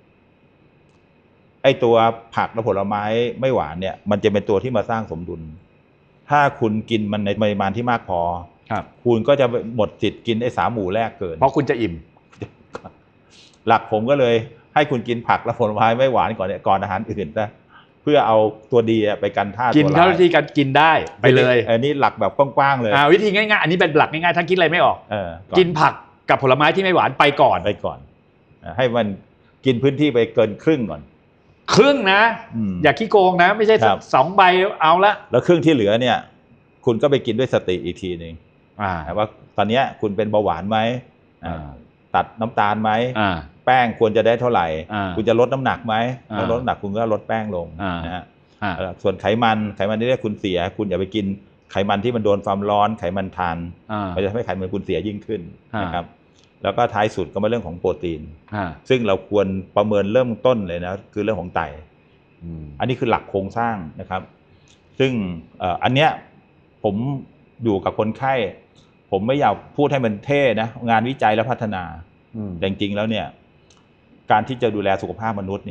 ไอตัวผักและผลไม้ไม่หวานเนี่ยมันจะเป็นตัวที่มาสร้างสมดุลถ้าคุณกินมันในปริมาณที่มากพอคุณก็จะหมดสิทธิ์กินไอ้3 หมู่แรกเกินเพราะคุณจะอิ่มหลักผมก็เลยให้คุณกินผักและผลไม้ไม่หวานก่อนเนี่ยก่อนอาหารอื่นนะเพื่อเอาตัวดีไปกันท่ากินเท่าที่การกินได้ไปเลยอันนี้หลักแบบกว้างๆเลยวิธีง่ายๆอันนี้เป็นหลักง่ายๆถ้าคิดอะไรไม่ออกกินผักกับผลไม้ที่ไม่หวานไปก่อนให้มันกินพื้นที่ไปเกินครึ่งก่อนครึ่งนะอย่าขี้โกงนะไม่ใช่2 ใบเอาละแล้วครึ่งที่เหลือเนี่ยคุณก็ไปกินด้วยสติอีกทีนึงว่าตอนนี้คุณเป็นเบาหวานไหมตัดน้ำตาลไหมแป้งควรจะได้เท่าไหร่คุณจะลดน้ำหนักไหมแล้วลดน้ำหนักคุณก็ลดแป้งลงนะฮะส่วนไขมันนี่ได้คุณเสียคุณอย่าไปกินไขมันที่มันโดนความร้อนไขมันทานมันจะทำให้ไขมันคุณเสียยิ่งขึ้นนะครับแล้วก็ท้ายสุดก็มาเรื่องของโปรตีนซึ่งเราควรประเมินเริ่มต้นเลยนะคือเรื่องของไตอันนี้คือหลักโครงสร้างนะครับซึ่งอันเนี้ยผมอยู่กับคนไข้ผมไม่อยากพูดให้มันเท่นะงานวิจัยและพัฒนาแต่จริงๆแล้วเนี่ยการที่จะดูแลสุขภาพมนุษย์เนี่ย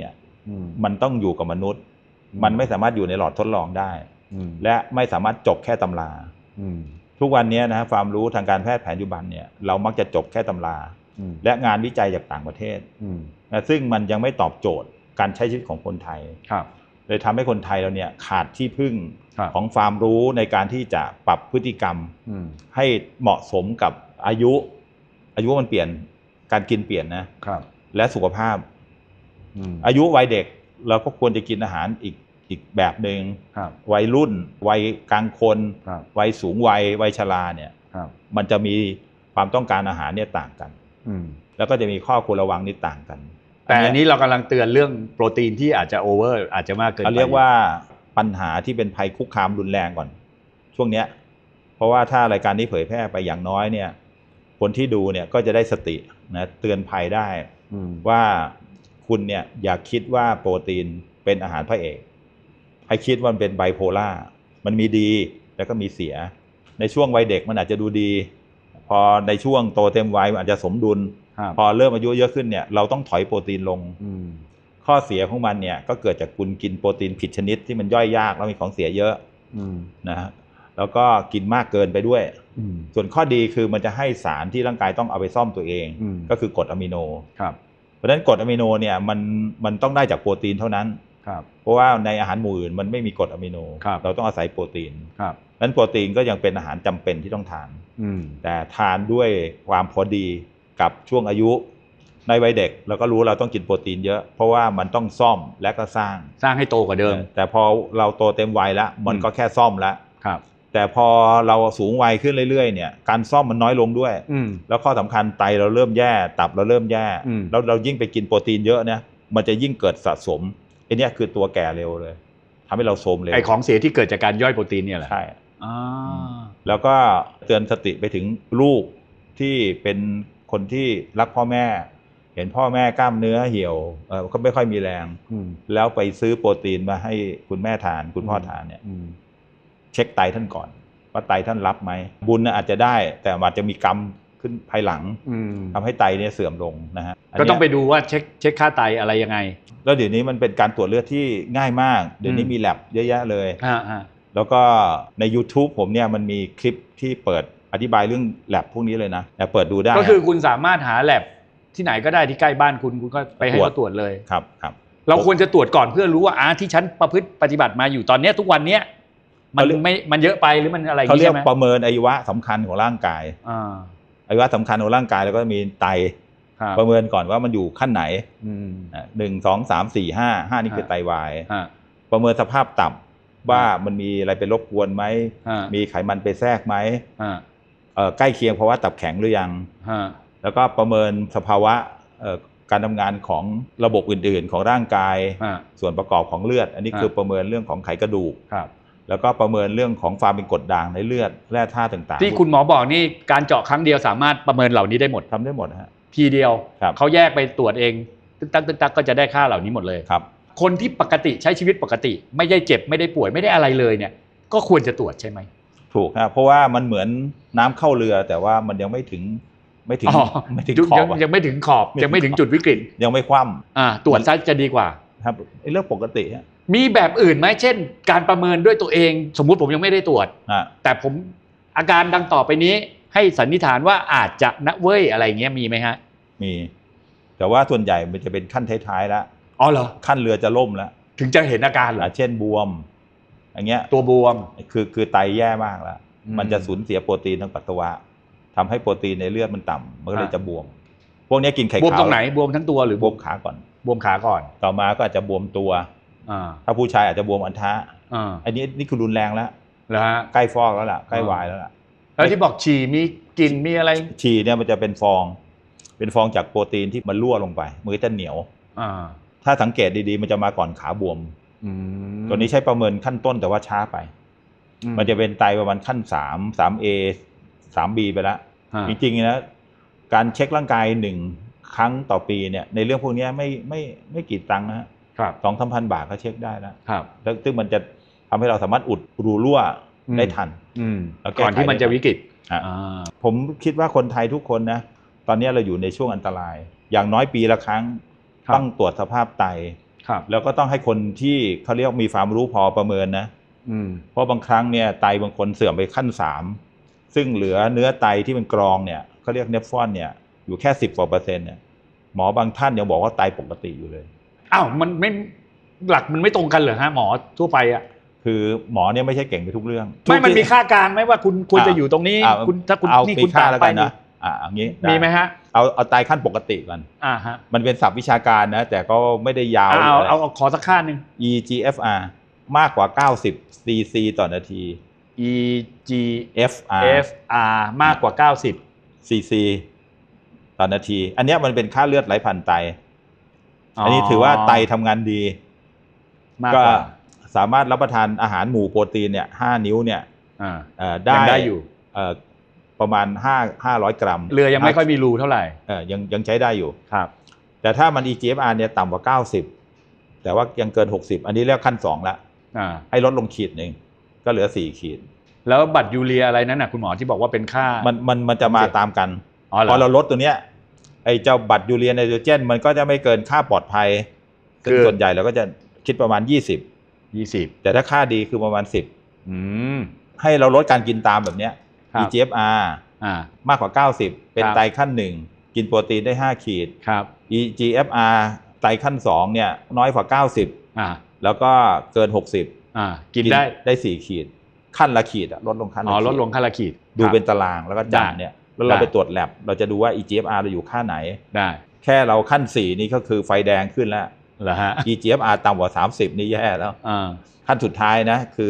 มันต้องอยู่กับมนุษย์มันไม่สามารถอยู่ในหลอดทดลองได้และไม่สามารถจบแค่ตำราทุกวันนี้นะความรู้ทางการแพทย์แผนปัจจุบันเนี่ยเรามักจะจบแค่ตำราและงานวิจัยจากต่างประเทศนะซึ่งมันยังไม่ตอบโจทย์การใช้ชีวิตของคนไทยเลยทำให้คนไทยเราเนี่ยขาดที่พึ่งของความรู้ในการที่จะปรับพฤติกรรมให้เหมาะสมกับอายุมันเปลี่ยนการกินเปลี่ยนนะและสุขภาพอายุวัยเด็กเราก็ควรจะกินอาหารอีกแบบหนึ่งวัยรุ่นวัยกลางคนวัยสูงวัยชราเนี่ยมันจะมีความต้องการอาหารเนี่ยต่างกันแล้วก็จะมีข้อควรระวังนี่ต่างกันแต่อันนี้เรากำลังเตือนเรื่องโปรตีนที่อาจจะโอเวอร์อาจจะมากเกินไปเรียกว่าปัญหาที่เป็นภัยคุกคามรุนแรงก่อนช่วงเนี้ยเพราะว่าถ้ารายการนี้เผยแพร่ไปอย่างน้อยเนี่ยคนที่ดูเนี่ยก็จะได้สตินะเตือนภัยได้ว่าคุณเนี่ยอย่าคิดว่าโปรตีนเป็นอาหารพระเอกให้คิดว่ามันเป็นไบโพล่ามันมีดีแล้วก็มีเสียในช่วงวัยเด็กมันอาจจะดูดีพอในช่วงโตเต็มวัยมันอาจจะสมดุลพอเริ่มอายุเยอะขึ้นเนี่ยเราต้องถอยโปรตีนลงข้อเสียของมันเนี่ยก็เกิดจากคุณกินโปรตีนผิดชนิดที่มันย่อยยากแล้วมีของเสียเยอะนะฮะแล้วก็กินมากเกินไปด้วยส่วนข้อดีคือมันจะให้สารที่ร่างกายต้องเอาไปซ่อมตัวเองก็คือกรดอะมิโนเพราะฉะนั้นกรดอะมิโนเนี่ยมันต้องได้จากโปรตีนเท่านั้นเพราะว่าในอาหารหมู่อื่นมันไม่มีกรดอะมิโนเราต้องอาศัยโปรตีนนั้นโปรตีนก็ยังเป็นอาหารจำเป็นที่ต้องทานแต่ทานด้วยความพอดีกับช่วงอายุในวัยเด็กเราก็รู้เราต้องกินโปรตีนเยอะเพราะว่ามันต้องซ่อมและก็สร้างให้โตกว่าเดิมแต่พอเราโตเต็มวัยแล้วมันก็แค่ซ่อมแล้วแต่พอเราสูงวัยขึ้นเรื่อยๆเนี่ยการซ่อมมันน้อยลงด้วยแล้วข้อสำคัญไตเราเริ่มแย่ตับเราเริ่มแย่แล้วเรายิ่งไปกินโปรตีนเยอะเนี่ยมันจะยิ่งเกิดสะสมไอ้นี่คือตัวแก่เร็วเลยทำให้เราโทรมเร็วไอ้ของเสียที่เกิดจากการย่อยโปรตีนเนี่ยแหละใช่แล้วก็เตือนสติไปถึงลูกที่เป็นคนที่รักพ่อแม่เห็นพ่อแม่กล้ามเนื้อเหี่ยวก็ไม่ค่อยมีแรงแล้วไปซื้อโปรตีนมาให้คุณแม่ทานคุณพ่อทานเนี่ยเช็คไตท่านก่อนว่าไตท่านรับไหมบุญอาจจะได้แต่อาจจะมีกรรมขึ้นภายหลังทำให้ไตเนี่ยเสื่อมลงนะฮะก็ต้องไปดูว่าเช็คค่าไตอะไรยังไงแล้วเดี๋ยวนี้มันเป็นการตรวจเลือดที่ง่ายมากเดี๋ยวนี้มีแลบเยอะแยะเลยแล้วก็ใน YouTube ผมเนี่ยมันมีคลิปที่เปิดอธิบายเรื่องแลบพวกนี้เลยนะเปิดดูได้ก็คือคุณสามารถหาแลบที่ไหนก็ได้ที่ใกล้บ้านคุณก็ไปให้เขาตรวจเลยครับเราควรจะตรวจก่อนเพื่อรู้ว่าที่ฉันประพฤติปฏิบัติมาอยู่ตอนนี้ทุกวันเนี้ยมันเยอะไปหรือมันอะไรเขาเรียกประเมินอวัยวะสำคัญของร่างกายอวัยวะสำคัญของร่างกายแล้วก็มีไตประเมินก่อนว่ามันอยู่ขั้นไหน1 2 3 4 5นี่คือไตวายประเมินสภาพตับว่ามันมีอะไรเป็นรบกวนไหมมีไขมันไปแทรกไหมใกล้เคียงภาวะตับแข็งหรือยังแล้วก็ประเมินสภาวะการทำงานของระบบอื่นๆของร่างกายส่วนประกอบของเลือดอันนี้คือประเมินเรื่องของไขกระดูกแล้วก็ประเมินเรื่องของความเป็นกรดด่างในเลือดแร่ธาตุต่างๆที่คุณหมอบอกนี่การเจาะครั้งเดียวสามารถประเมินเหล่านี้ได้หมดทำได้หมดฮะทีเดียวเขาแยกไปตรวจเองตึ๊กก็จะได้ค่าเหล่านี้หมดเลยครับคนที่ปกติใช้ชีวิตปกติไม่ได้เจ็บไม่ได้ป่วยไม่ได้อะไรเลยเนี่ยก็ควรจะตรวจใช่ไหมถูกครับเพราะว่ามันเหมือนน้ำเข้าเรือแต่ว่ามันยังไม่ถึงขอบยังไม่ถึงขอบยังไม่ถึงจุดวิกฤตยังไม่คว่ำตรวจซะจะดีกว่าครับเรื่องปกติมีแบบอื่นไหมเช่นการประเมินด้วยตัวเองสมมุติผมยังไม่ได้ตรวจแต่ผมอาการดังต่อไปนี้ให้สันนิษฐานว่าอาจจะนะเว้ยอะไรเงี้ยมีไหมฮะมีแต่ว่าส่วนใหญ่มันจะเป็นขั้นท้ายๆแล้วเหรอขั้นเรือจะล่มแล้วถึงจะเห็นอาการเหรอเช่นบวมอย่างเงี้ยตัวบวมคือไตแย่มากแล้วมันจะสูญเสียโปรตีนทางปัสสาวะทำให้โปรตีนในเลือดมันต่ำมันก็เลยจะบวมพวกนี้กินไข่ขาวบวมตรงไหนบวมทั้งตัวหรือบวมขาก่อนบวมขาก่อนต่อมาก็อาจจะบวมตัวถ้าผู้ชายอาจจะบวมอันทะอันนี้นี่คือรุนแรงแล้วใกล้ฟอกแล้วล่ะใกล้วายแล้วล่ะแล้วที่บอกฉี่มีกลิ่นมีอะไรฉี่เนี่ยมันจะเป็นฟองจากโปรตีนที่มันรั่วลงไปมือจะเหนียวถ้าสังเกตดีๆมันจะมาก่อนขาบวมตัวนี้ใช้ประเมินขั้นต้นแต่ว่าช้าไปมันจะเป็นไตประมาณขั้น3A 3B ไปแล้วจริงๆนะการเช็คร่างกาย1 ครั้งต่อปีเนี่ยในเรื่องพวกนี้ไม่กี่ตังค์นะ2-3,000 บาทก็เช็คได้แล้วแล้วซึ่งมันจะทำให้เราสามารถอุดรูรั่วได้ทันก่อนที่มันจะวิกฤตผมคิดว่าคนไทยทุกคนนะตอนนี้เราอยู่ในช่วงอันตรายอย่างน้อยปีละครั้งต้องตรวจสภาพไตแล้วก็ต้องให้คนที่เขาเรียกมีความรู้พอประเมินนะเพราะบางครั้งเนี่ยไตบางคนเสื่อมไปขั้น3ซึ่งเหลือเนื้อไตที่เป็นกรองเนี่ยเขาเรียกเนฟรอนเนี่ยอยู่แค่10%เนี่ยหมอบางท่านยังบอกว่าไตปกติอยู่เลยอ้าวมันไม่หลักมันไม่ตรงกันเหรอฮะหมอทั่วไปอ่ะคือหมอเนี่ยไม่ใช่เก่งไปทุกเรื่องไม่มันมีค่ากลางไหมว่าคุณควรจะอยู่ตรงนี้คุณถ้าคุณนี่คุณค่าแล้วกันนะอย่างนี้มีไหมฮะเอาไตขั้นปกติกันฮะมันเป็นศัพท์วิชาการนะแต่ก็ไม่ได้ยาวเอาขอสักค่านึง EGFR มากกว่า90 cc ต่อนาที EGFR มากกว่า90 cc ต่อนาทีอันนี้มันเป็นค่าเลือดไหลผ่านไตอันนี้ถือว่าไตทำงานดีก็สามารถรับประทานอาหารหมู่โปรตีนเนี่ย5 นิ้วเนี่ยได้อยู่ประมาณ500 กรัมเรือยังไม่ค่อยมีรูเท่าไหร่ยังใช้ได้อยู่ครับแต่ถ้ามัน EGFR เนี่ยต่ำกว่า90แต่ว่ายังเกิน60อันนี้เรียกขั้น2ละให้ลดลงขีดนึงก็เหลือ4 ขีดแล้วบัตรยูเรียอะไรนั้นน่ะคุณหมอที่บอกว่าเป็นค่ามันจะมาตามกันพอเราลดตัวเนี้ยไอ้เจ้าบัตรยูเรียไนโตรเจนมันก็จะไม่เกินค่าปลอดภัยซึ่งส่วนใหญ่เราก็จะคิดประมาณ20แต่ถ้าค่าดีคือประมาณ10ให้เราลดการกินตามแบบเนี้ยEGFR มากกว่า90เป็นไตขั้น1กินโปรตีนได้5 ขีดครับ EGFR ไตขั้น2เนี่ยน้อยกว่า90แล้วก็เกิน60 กินได้4 ขีดขั้นละขีดลดลงขั้นละขีดลดลงขั้นละขีดดูเป็นตารางแล้วก็จัดเนี่ยแล้วเราไปตรวจแลบเราจะดูว่า EGFR เราอยู่ค่าไหนได้แค่เราขั้น4นี่ก็คือไฟแดงขึ้นแล้วเหรอฮะ EGFR ต่ำกว่า30นี่แย่แล้วขั้นสุดท้ายนะคือ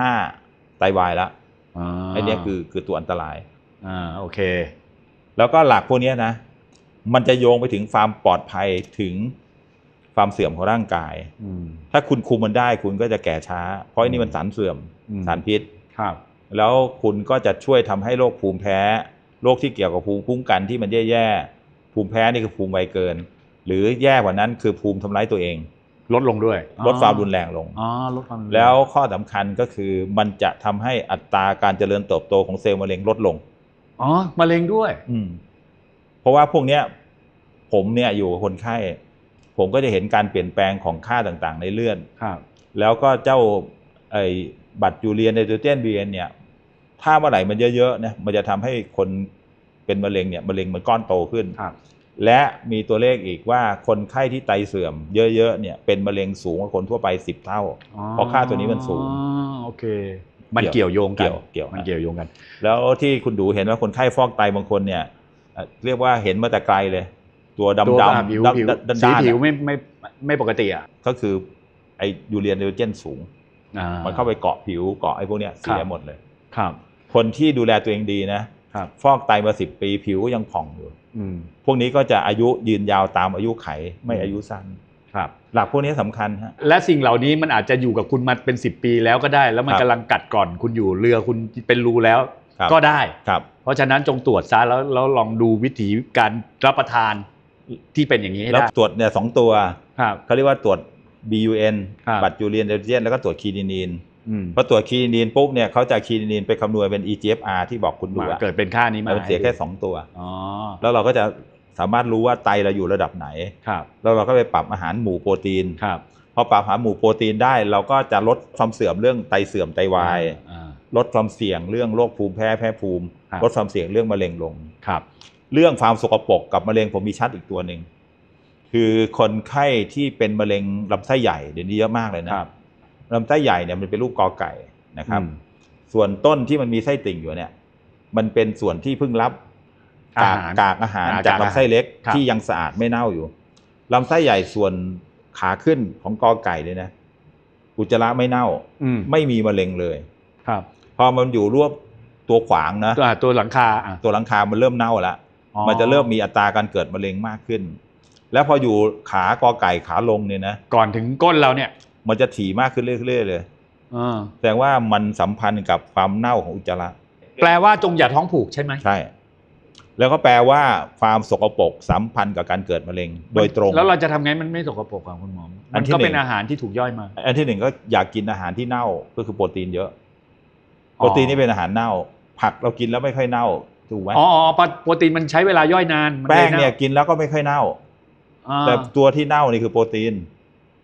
15ไตวายแล้วไอ้นี่คือตัวอันตรายโอเคแล้วก็หลักพวกนี้นะมันจะโยงไปถึงความปลอดภัยถึงความเสื่อมของร่างกายถ้าคุณคุมมันได้คุณก็จะแก่ช้าเพราะอันนี้มันสารเสื่อมสารพิษครับแล้วคุณก็จะช่วยทำให้โรคภูมิแพ้โรคที่เกี่ยวกับภูมิคุ้มกันที่มันแย่ๆภูมิแพ้นี่คือภูมิไวเกินหรือแย่กว่านั้นคือภูมิทำร้ายตัวเองลดลงด้วยลดความรุนแรงลงลดความแล้วข้อสำคัญก็คือมันจะทำให้อัตราการเจริญเติบโตของเซลล์มะเร็งลดลงมะเร็งด้วยเพราะว่าพวกเนี้ยผมเนี่ยอยู่กับคนไข้ผมก็จะเห็นการเปลี่ยนแปลงของค่าต่างๆในเลือดแล้วก็เจ้าบัตรยูเรียไนโตรเจน BN เนี่ยถ้าเมื่อไหร่มันเยอะๆนะมันจะทำให้คนเป็นมะเร็งเนี่ยมะเร็งมันก้อนโตขึ้นและมีตัวเลขอีกว่าคนไข้ที่ไตเสื่อมเยอะๆเนี่ยเป็นมะเร็งสูงกว่าคนทั่วไป10 เท่าเพราะค่าตัวนี้มันสูงโอเคมันเกี่ยวโยงกันมันเกี่ยวโยงกันแล้วที่คุณดูเห็นว่าคนไข้ฟอกไตบางคนเนี่ยเรียกว่าเห็นมาแต่ไกลเลยตัวดำสีผิวไม่ปกติก็คือไอยูเรียไนโตรเจนสูงมันเข้าไปเกาะผิวเกาะไอ้พวกเนี้ยเสียหมดเลยครับคนที่ดูแลตัวเองดีนะฟอกไตมา10 ปีผิวยังผ่องอยู่พวกนี้ก็จะอายุยืนยาวตามอายุไขไม่อายุสั้นครับหลักพวกนี้สำคัญฮะและสิ่งเหล่านี้มันอาจจะอยู่กับคุณมาเป็น10 ปีแล้วก็ได้แล้วมันกำลังกัดก่อนคุณอยู่เรือคุณเป็นรูแล้วก็ได้เพราะฉะนั้นจงตรวจซะแล้วลองดูวิธีการรับประทานที่เป็นอย่างนี้ให้ได้แล้วตรวจเนี่ย2 ตัวเขาเรียกว่าตรวจ BUN บัตรยูเรียไนโตรเจนแล้วก็ตรวจคีนินีนพอตรวจคีนินีนปุ๊บเนี่ยเขาจะคีนินีนไปคำนวณเป็น EGFR ที่บอกคุณดูเกิดเป็นค่านี้มาเสียแค่2 ตัวแล้วเราก็จะสามารถรู้ว่าไตเราอยู่ระดับไหนแล้วเราก็ไปปรับอาหารหมู่โปรตีนพอปรับอาหารหมู่โปรตีนได้เราก็จะลดความเสื่อมเรื่องไตเสื่อมไตวายลดความเสี่ยงเรื่องโรคภูมิแพ้แพ้ภูมิลดความเสี่ยงเรื่องมะเร็งลงเรื่องความสกปรกกับมะเร็งผมมีชัดอีกตัวหนึ่งคือคนไข้ที่เป็นมะเร็งลำไส้ใหญ่เดี๋ยวนี้เยอะมากเลยนะลำไส้ใหญ่เนี่ยมันเป็นรูปกอไก่นะครับส่วนต้นที่มันมีไส้ติ่งอยู่เนี่ยมันเป็นส่วนที่เพิ่งรับกากอาหารจากลำไส้เล็กที่ยังสะอาดไม่เน่าอยู่ลำไส้ใหญ่ส่วนขาขึ้นของกอไก่เลยนะอุจจาระไม่เน่าไม่มีมะเร็งเลยพอมันอยู่รวบตัวขวางนะตัวหลังคามันเริ่มเน่าแล้วมันจะเริ่มมีอัตราการเกิดมะเร็งมากขึ้นแล้วพออยู่ขากอไก่ขาลงเนี่ยนะก่อนถึงก้นเราเนี่ยมันจะถี่มากขึ้นเรื่อยๆเลยแสดงว่ามันสัมพันธ์กับความเน่าของอุจจาระแปลว่าจงอย่าท้องผูกใช่ไหมใช่แล้วก็แปลว่าความสกปรกสัมพันธ์กับการเกิดมะเร็งโดยตรงแล้วเราจะทำไงมันไม่สกปรกครับคุณหมอมันก็เป็นอาหารที่ถูกย่อยมาอันที่1ก็อยากกินอาหารที่เน่าก็คือโปรตีนเยอะโปรตีนนี่เป็นอาหารเน่าผักเรากินแล้วไม่ค่อยเน่าถูกไหมโปรตีนมันใช้เวลาย่อยนานแป้งเนี่ยกินแล้วก็ไม่ค่อยเน่าแต่ตัวที่เน่านี่คือโปรตีน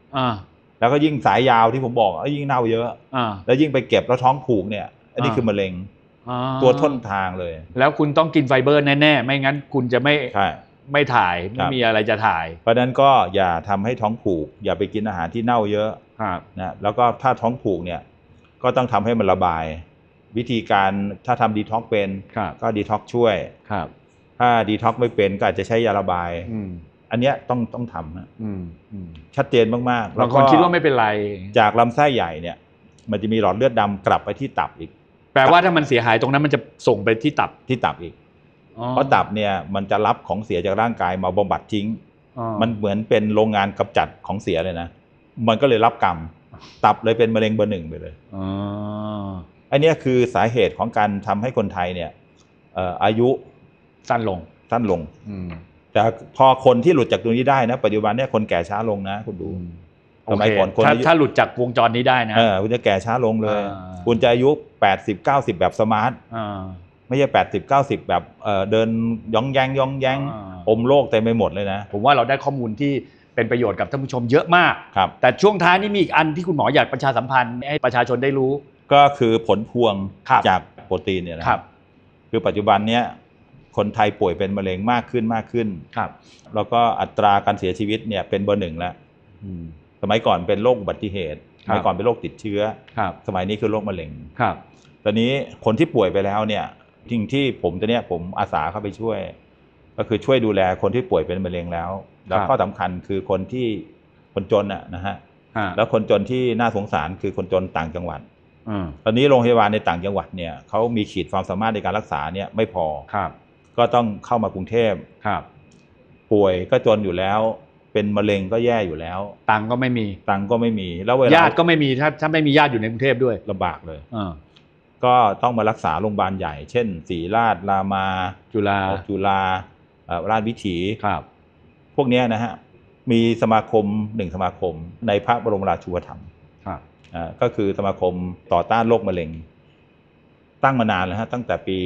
แล้วก็ยิ่งสายยาวที่ผมบอกยิ่งเน่าเยอะแล้วยิ่งไปเก็บแล้วท้องผูกเนี่ยอันนี้คือมะเร็งตัวต้นทางเลยแล้วคุณต้องกินไฟเบอร์แน่ๆไม่งั้นคุณจะไม่ถ่ายไม่มีอะไรจะถ่ายเพราะนั้นก็อย่าทำให้ท้องผูกอย่าไปกินอาหารที่เน่าเยอะนะแล้วก็ถ้าท้องผูกเนี่ยก็ต้องทำให้มันระบายวิธีการถ้าทำดีท็อกเป็นก็ดีท็อกช่วยถ้าดีท็อกไม่เป็นก็อาจจะใช้ยาระบายอันเนี้ยต้องทำชัดเจนมากๆบางคนคิดว่าไม่เป็นไรจากลำไส้ใหญ่เนี่ยมันจะมีหลอดเลือดดำกลับไปที่ตับอีกแปลว่าถ้ามันเสียหายตรงนั้นมันจะส่งไปที่ตับอีกเพราะตับเนี่ยมันจะรับของเสียจากร่างกายมาบำบัดทิ้งมันเหมือนเป็นโรงงานกำจัดของเสียเลยนะมันก็เลยรับกรรมตับเลยเป็นมะเร็งเบอร์ 1ไปเลยอันนี้คือสาเหตุของการทำให้คนไทยเนี่ยอายุสั้นลงแต่พอคนที่หลุดจากตรงนี้ได้นะปัจจุบันเนี่ยคนแก่ช้าลงนะคุณดูสมัยก่อนคนถ้าหลุดจากวงจรนี้ได้นะคุณจะแก่ช้าลงเลยคุณจะอายุ80-90แบบสมาร์ทไม่ใช่80-90แบบเดินย่องแยงอมโลกเต็มไปหมดเลยนะผมว่าเราได้ข้อมูลที่เป็นประโยชน์กับท่านผู้ชมเยอะมากแต่ช่วงท้ายนี่มีอีกอันที่คุณหมออยากประชาสัมพันธ์ให้ประชาชนได้รู้ก็คือผลพวงจากโปรตีนเนี่ยนะครับคือปัจจุบันเนี้ยคนไทยป่วยเป็นมะเร็งมากขึ้นแล้วก็อัตราการเสียชีวิตเนี่ยเป็นเบอร์ 1แล้วสมัยก่อนเป็นโรคอุบัติเหตุสมัยก่อนเป็นโรคติดเชื้อสมัยนี้คือโรคมะเร็งตอนนี้คนที่ป่วยไปแล้วเนี่ยสิ่งที่ผมอาสาเข้าไปช่วยก็คือช่วยดูแลคนที่ป่วยเป็นมะเร็งแล้วข้อสำคัญคือคนจนนะฮะแล้วคนจนที่น่าสงสารคือคนจนต่างจังหวัดตอนนี้โรงพยาบาลในต่างจังหวัดเนี่ยเขามีขีดความสามารถในการรักษาเนี่ยไม่พอก็ต้องเข้ามากรุงเทพป่วยก็จนอยู่แล้วเป็นมะเร็งก็แย่อยู่แล้วตังก็ไม่มีแล้วเวลาญาติก็ไม่มีถ้าไม่มีญาติอยู่ในกรุงเทพด้วยลำบากเลยก็ต้องมารักษาโรงพยาบาลใหญ่เช่นศรีราชรามาจุฬาราชวิถีพวกนี้นะฮะมีสมาคม1สมาคมในพระบรมราชูปถัมภ์ก็คือสมาคมต่อต้านโรคมะเร็งตั้งมานานแล้วฮะตั้งแต่ปี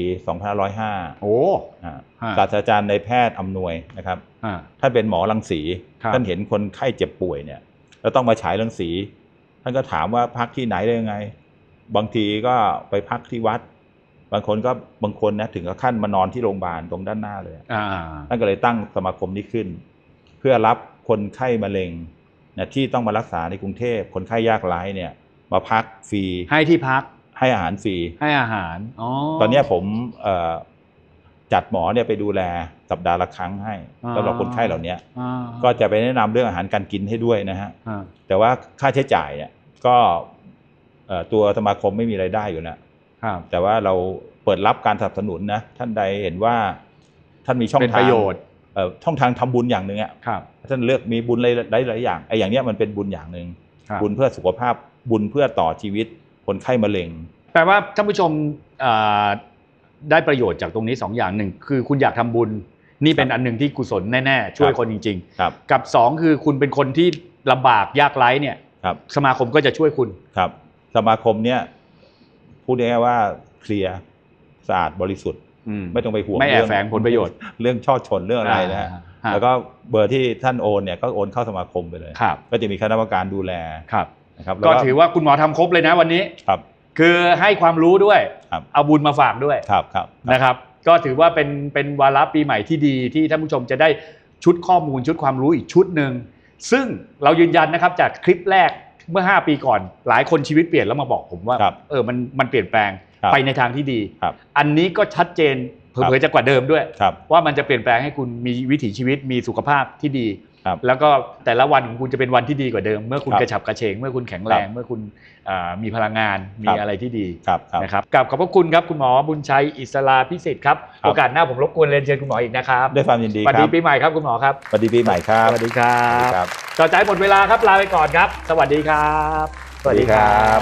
2505ศาสตราจารย์นายแพทย์อำนวยนะครับท่านเป็นหมอรังสีท่านเห็นคนไข้เจ็บป่วยเนี่ยแล้วต้องมาฉายรังสีท่านก็ถามว่าพักที่ไหนได้ยังไงบางทีก็ไปพักที่วัดบางคนนะถึงกับขั้นมานอนที่โรงพยาบาลตรงด้านหน้าเลยท่านก็เลยตั้งสมาคมนี้ขึ้นเพื่อรับคนไข้มะเร็งนะที่ต้องมารักษาในกรุงเทพคนไข้ยากไร้เนี่ยมาพักฟรีให้ที่พักให้อาหารฟรีให้อาหารตอนนี้ผมจัดหมอเนี่ยไปดูแลสัปดาห์ละครั้งให้สำหรับคนไข้เหล่านี้ก็จะไปแนะนำเรื่องอาหารการกินให้ด้วยนะฮะแต่ว่าค่าใช้จ่ายเนี่ยก็ตัวสมาคมไม่มีรายได้อยู่แล้วแต่ว่าเราเปิดรับการสนับสนุนนะท่านใดเห็นว่าท่านมีช่องทางช่องทางทำบุญอย่างหนึ่งท่านเลือกมีบุญหลายอย่างไอ้อย่างเนี้ยมันเป็นบุญอย่างหนึ่งบุญเพื่อสุขภาพบุญเพื่อต่อชีวิตคนไข้มะเร็งแปลว่าท่านผู้ชมได้ประโยชน์จากตรงนี้2อย่างหนึ่งคือคุณอยากทำบุญนี่เป็นอันหนึ่งที่กุศลแน่ๆช่วยคนจริงๆกับ2คือคุณเป็นคนที่ลำบากยากไร้เนี่ยสมาคมก็จะช่วยคุณครับสมาคมเนี่ยพูดง่ายๆว่าเคลียร์สะอาดบริสุทธิ์ไม่ต้องไปห่วงไม่แอบแฝงผลประโยชน์เรื่องช่อชนเรื่องอะไรนะแล้วก็เบอร์ที่ท่านโอนเนี่ยก็โอนเข้าสมาคมไปเลยก็จะมีคณะกรรมการดูแลนะครับก็ถือว่าคุณหมอทำครบเลยนะวันนี้คือให้ความรู้ด้วยเอาบุญมาฝากด้วยนะครับก็ถือว่าเป็นวาระปีใหม่ที่ดีที่ท่านผู้ชมจะได้ชุดข้อมูลชุดความรู้อีกชุดหนึ่งซึ่งเรายืนยันนะครับจากคลิปแรกเมื่อ5 ปีก่อนหลายคนชีวิตเปลี่ยนแล้วมาบอกผมว่ามันเปลี่ยนแปลงไปในทางที่ดีอันนี้ก็ชัดเจนเผยจะกว่าเดิมด้วยว่ามันจะเปลี่ยนแปลงให้คุณมีวิถีชีวิตมีสุขภาพที่ดีแล้วก็แต่ละวันของคุณจะเป็นวันที่ดีกว่าเดิมเมื่อคุณกระฉับกระเฉงเมื่อคุณแข็งแรงเมื่อคุณมีพลังงานมีอะไรที่ดีนะครับกราบขอบพระคุณครับคุณหมอบุญชัยอิสราพิสิทธิ์ครับโอกาสหน้าผมรบกวนเรียนเชิญคุณหมออีกนะครับด้วยความยินดีครับสวัสดีปีใหม่ครับคุณหมอครับสวัสดีปีใหม่ครับสวัสดีครับต่อใจหมดเวลาครับลาไปก่อนครับสวัสดีครับสวัสดีครับ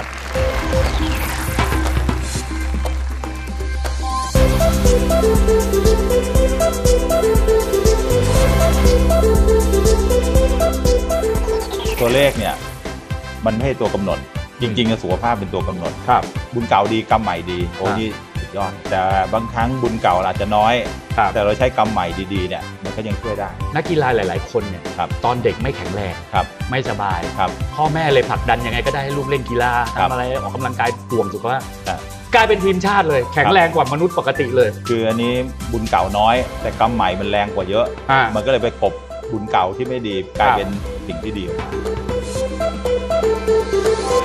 ตัวเลขเนี่ยมันไม่ใช่ตัวกำหนดจริงๆสุขภาพเป็นตัวกำหนดบุญเก่าดีกรรมใหม่ดีโอ้นี่ดยอดแต่บางครั้งบุญเก่าอาจจะน้อยแต่เราใช้กรรมใหม่ดีๆเนี่ยมันก็ยังช่วยได้นักกีฬาหลายๆคนเนี่ยตอนเด็กไม่แข็งแรงไม่สบายพ่อแม่เลยผลักดันยังไงก็ได้ให้ลูกเล่นกีฬาทำอะไรออกกำลังกายห่วงสุขภาพกลายเป็นทีมชาติเลยแข็งแรงกว่ามนุษย์ปกติเลยคืออันนี้บุญเก่าน้อยแต่กรรมใหม่มันแรงกว่าเยอะมันก็เลยไปกลบบุญเก่าที่ไม่ดีกลายเป็นสิ่งที่ดีออกมา